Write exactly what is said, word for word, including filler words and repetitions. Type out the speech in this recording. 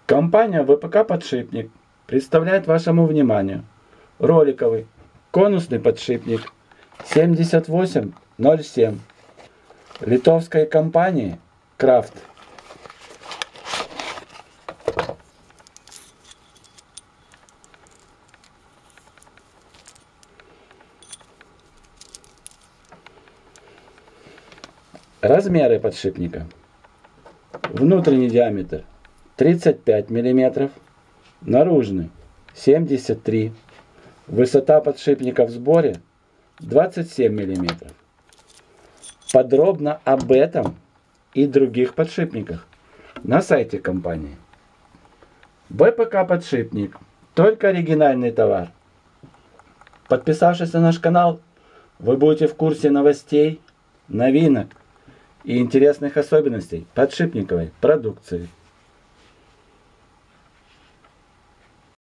Компания вэ пэ ка «Подшипник» представляет вашему вниманию роликовый конусный подшипник семьдесят восемь ноль семь литовской компании Крафт. Размеры подшипника. Внутренний диаметр тридцать пять миллиметров, наружный семьдесят три, высота подшипника в сборе двадцать семь миллиметров. Подробно об этом и других подшипниках на сайте компании. вэ пэ ка «Подшипник» – только оригинальный товар. Подписавшись на наш канал, вы будете в курсе новостей, новинок и интересных особенностей подшипниковой продукции.